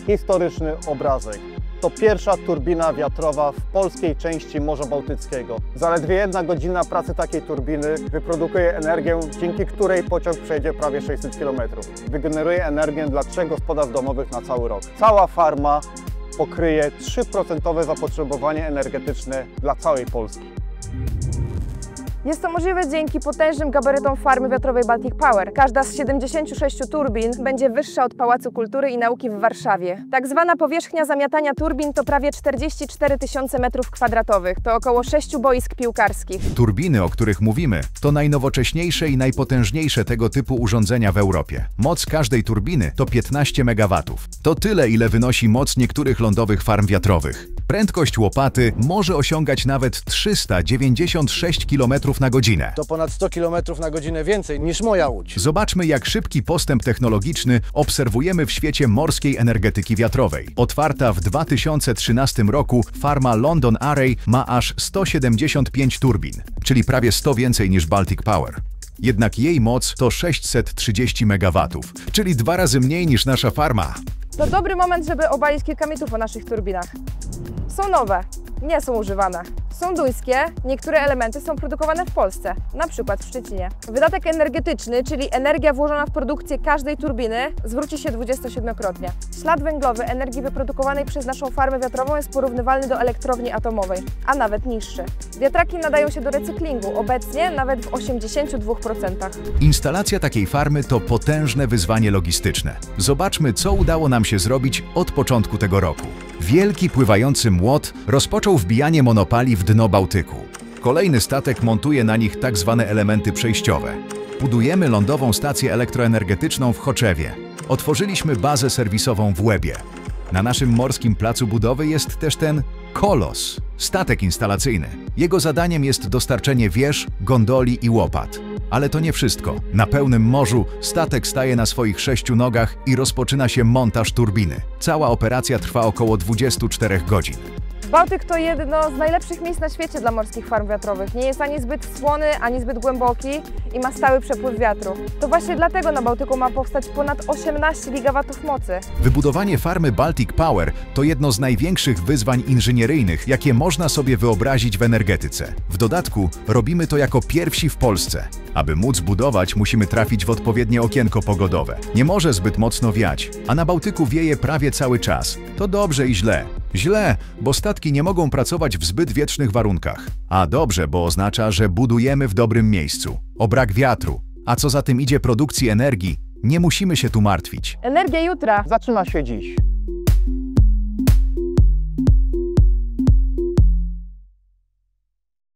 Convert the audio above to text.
historyczny obrazek. To pierwsza turbina wiatrowa w polskiej części Morza Bałtyckiego. Zaledwie 1 godzina pracy takiej turbiny wyprodukuje energię, dzięki której pociąg przejdzie prawie 600 km. Wygeneruje energię dla 3 gospodarstw domowych na cały rok. Cała farma pokryje 3% zapotrzebowanie energetyczne dla całej Polski. Jest to możliwe dzięki potężnym gabarytom farmy wiatrowej Baltic Power. Każda z 76 turbin będzie wyższa od Pałacu Kultury i Nauki w Warszawie. Tak zwana powierzchnia zamiatania turbin to prawie 44 000 m2. To około 6 boisk piłkarskich. Turbiny, o których mówimy, to najnowocześniejsze i najpotężniejsze tego typu urządzenia w Europie. Moc każdej turbiny to 15 MW. To tyle, ile wynosi moc niektórych lądowych farm wiatrowych. Prędkość łopaty może osiągać nawet 396 km na godzinę. To ponad 100 km na godzinę więcej niż moja łódź. Zobaczmy, jak szybki postęp technologiczny obserwujemy w świecie morskiej energetyki wiatrowej. Otwarta w 2013 roku, farma London Array ma aż 175 turbin, czyli prawie 100 więcej niż Baltic Power. Jednak jej moc to 630 MW, czyli 2 razy mniej niż nasza farma. To dobry moment, żeby obalić kilka mitów o naszych turbinach. Są nowe, nie są używane. Są duńskie, niektóre elementy są produkowane w Polsce, na przykład w Szczecinie. Wydatek energetyczny, czyli energia włożona w produkcję każdej turbiny, zwróci się 27-krotnie. Ślad węglowy energii wyprodukowanej przez naszą farmę wiatrową jest porównywalny do elektrowni atomowej, a nawet niższy. Wiatraki nadają się do recyklingu, obecnie nawet w 82%. Instalacja takiej farmy to potężne wyzwanie logistyczne. Zobaczmy, co udało nam się zrobić od początku tego roku. Wielki pływający młot rozpoczął wbijanie monopali w dno Bałtyku. Kolejny statek montuje na nich tak zwane elementy przejściowe. Budujemy lądową stację elektroenergetyczną w Choczewie. Otworzyliśmy bazę serwisową w Łebie. Na naszym morskim placu budowy jest też ten Kolos, statek instalacyjny. Jego zadaniem jest dostarczenie wież, gondoli i łopat. Ale to nie wszystko. Na pełnym morzu statek staje na swoich 6 nogach i rozpoczyna się montaż turbiny. Cała operacja trwa około 24 godzin. Bałtyk to jedno z najlepszych miejsc na świecie dla morskich farm wiatrowych. Nie jest ani zbyt słony, ani zbyt głęboki i ma stały przepływ wiatru. To właśnie dlatego na Bałtyku ma powstać ponad 18 gigawatów mocy. Wybudowanie farmy Baltic Power to jedno z największych wyzwań inżynieryjnych, jakie można sobie wyobrazić w energetyce. W dodatku robimy to jako pierwsi w Polsce. Aby móc budować, musimy trafić w odpowiednie okienko pogodowe. Nie może zbyt mocno wiać, a na Bałtyku wieje prawie cały czas. To dobrze i źle. Źle, bo statki nie mogą pracować w zbyt wietrznych warunkach. A dobrze, bo oznacza, że budujemy w dobrym miejscu. O brak wiatru, a co za tym idzie produkcji energii, nie musimy się tu martwić. Energia jutra. Zaczyna się dziś.